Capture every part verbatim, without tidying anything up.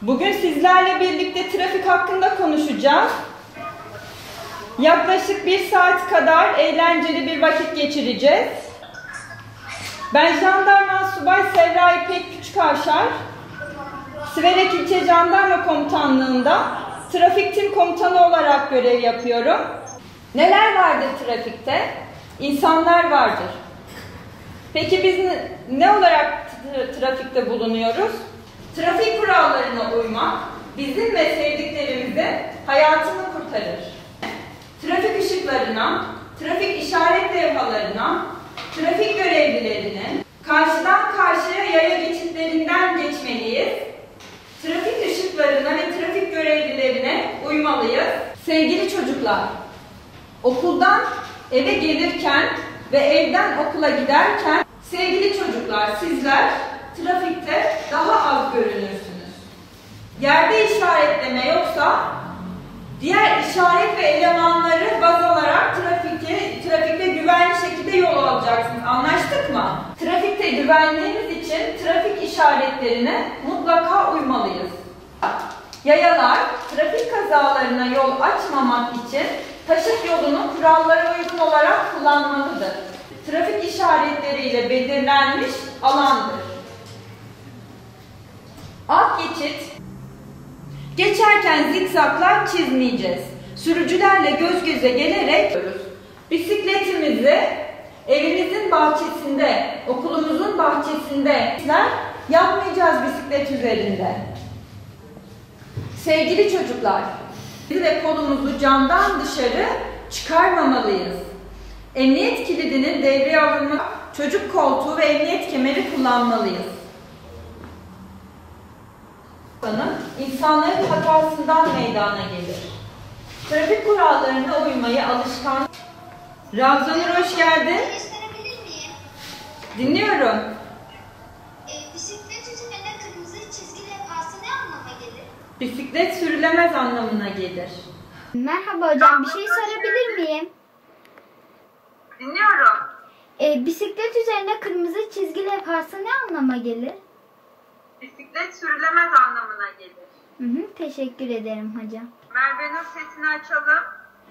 Bugün sizlerle birlikte trafik hakkında konuşacağız. Yaklaşık bir saat kadar eğlenceli bir vakit geçireceğiz. Ben Jandarma Subay Serra İpek Küçükavşar, Siverek İlçe Jandarma Komutanlığı'nda trafik tim komutanı olarak görev yapıyorum. Neler vardır trafikte? İnsanlar vardır. Peki biz ne olarak trafikte bulunuyoruz? Trafik kurallarına uymak bizim ve sevdiklerimizin hayatını kurtarır. Trafik ışıklarına, trafik işaret levhalarına, trafik görevlilerinin karşıdan karşıya yaya geçitlerinden geçmeliyiz. Trafik ışıklarına ve trafik görevlilerine uymalıyız. Sevgili çocuklar, okuldan eve gelirken ve evden okula giderken sevgili çocuklar sizler trafikte daha az görünürsünüz. Yerde işaretleme yoksa diğer işaret ve elemanları baz alarak trafikte, trafikte güvenli şekilde yol alacaksınız. Anlaştık mı? Trafikte güvenliğimiz için trafik işaretlerine mutlaka uymalıyız. Yayalar trafik kazalarına yol açmamak için taşıt yolunu kurallara uygun olarak kullanmalıdır. Trafik işaretleriyle belirlenmiş alandır. Alt geçit. Geçerken zikzaklar çizmeyeceğiz. Sürücülerle göz göze gelerek bisikletimizi evimizin bahçesinde, okulumuzun bahçesinde yapmayacağız bisiklet üzerinde. Sevgili çocuklar, ve kolumuzu camdan dışarı çıkarmamalıyız. Emniyet kilidinin devreye alınması, çocuk koltuğu ve emniyet kemeri kullanmalıyız. İnsanların hatasından meydana gelir. Trafik kurallarına uymayı alışkan. Ravzanur hoş geldin. Dinliyorum. E, bisiklet üzerinde kırmızı çizgi levhası ne anlama gelir? Bisiklet sürülemez anlamına gelir. Merhaba hocam, bir şey sorabilir miyim? Dinliyorum. E, bisiklet üzerinde kırmızı çizgi levhası ne anlama gelir? Bisiklet sürülemez anlamına gelir. Hı hı, teşekkür ederim hocam. Merve Nur sesini açalım.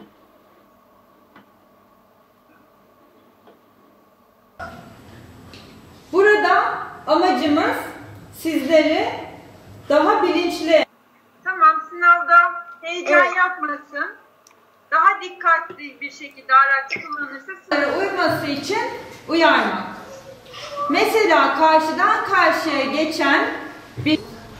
Burada amacımız sizleri daha bilinçli. Tamam, sınavda heyecan Evet. yapmasın. Daha dikkatli bir şekilde araç kullanırsa Sınavlara uyması için uyarmak. Mesela karşıdan karşıya geçen bir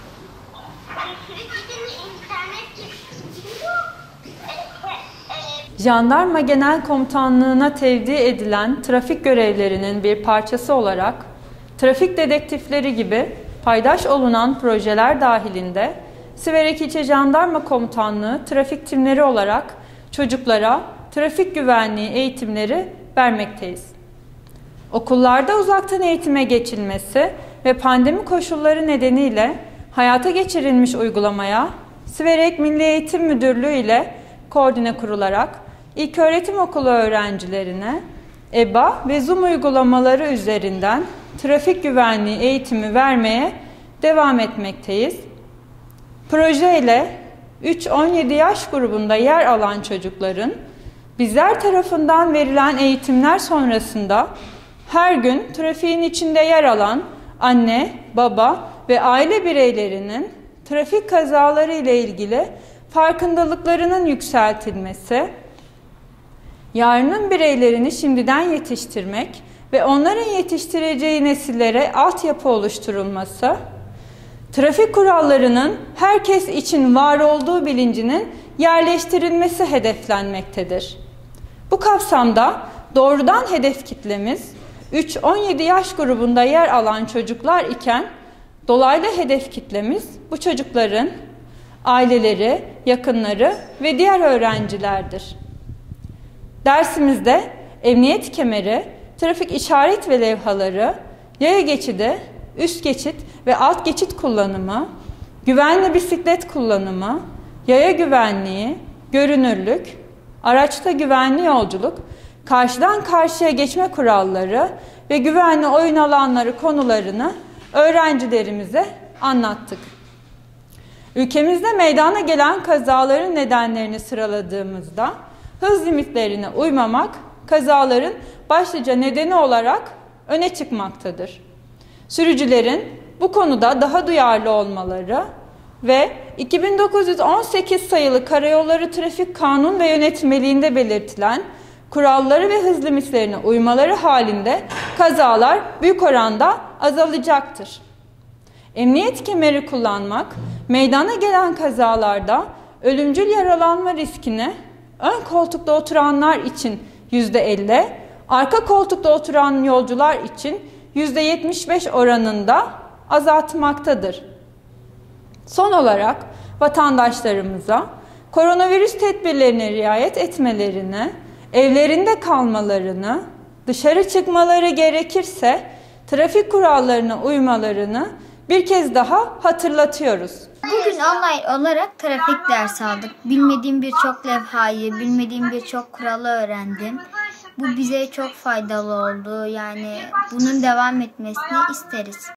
Jandarma Genel Komutanlığı'na tevdi edilen trafik görevlerinin bir parçası olarak trafik dedektifleri gibi paydaş olunan projeler dahilinde Siverek İlçe Jandarma Komutanlığı trafik timleri olarak çocuklara trafik güvenliği eğitimleri vermekteyiz. Okullarda uzaktan eğitime geçilmesi ve pandemi koşulları nedeniyle hayata geçirilmiş uygulamaya Siverek Milli Eğitim Müdürlüğü ile koordine kurularak ilköğretim okulu öğrencilerine E B A ve Zoom uygulamaları üzerinden trafik güvenliği eğitimi vermeye devam etmekteyiz. Proje ile üç on yedi yaş grubunda yer alan çocukların bizler tarafından verilen eğitimler sonrasında her gün trafiğin içinde yer alan anne, baba ve aile bireylerinin trafik kazaları ile ilgili farkındalıklarının yükseltilmesi, yarının bireylerini şimdiden yetiştirmek ve onların yetiştireceği nesillere altyapı oluşturulması, trafik kurallarının herkes için var olduğu bilincinin yerleştirilmesi hedeflenmektedir. Bu kapsamda doğrudan hedef kitlemiz üç on yedi yaş grubunda yer alan çocuklar iken dolaylı hedef kitlemiz bu çocukların aileleri, yakınları ve diğer öğrencilerdir. Dersimizde emniyet kemeri, trafik işaret ve levhaları, yaya geçidi, üst geçit ve alt geçit kullanımı, güvenli bisiklet kullanımı, yaya güvenliği, görünürlük, araçta güvenli yolculuk, karşıdan karşıya geçme kuralları ve güvenli oyun alanları konularını öğrencilerimize anlattık. Ülkemizde meydana gelen kazaların nedenlerini sıraladığımızda hız limitlerine uymamak kazaların başlıca nedeni olarak öne çıkmaktadır. Sürücülerin bu konuda daha duyarlı olmaları ve iki bin dokuz yüz on sekiz sayılı Karayolları Trafik Kanun ve Yönetmeliğinde belirtilen kuralları ve hız limitlerine uymaları halinde kazalar büyük oranda azalacaktır. Emniyet kemeri kullanmak, meydana gelen kazalarda ölümcül yaralanma riskini ön koltukta oturanlar için yüzde elli, arka koltukta oturan yolcular için yüzde yetmiş beş oranında azaltmaktadır. Son olarak vatandaşlarımıza koronavirüs tedbirlerine riayet etmelerini, evlerinde kalmalarını, dışarı çıkmaları gerekirse trafik kurallarına uymalarını bir kez daha hatırlatıyoruz. Bugün online olarak trafik dersi aldık. Bilmediğim birçok levhayı, bilmediğim birçok kuralı öğrendim. Bu bize çok faydalı oldu. Yani bunun devam etmesini isteriz.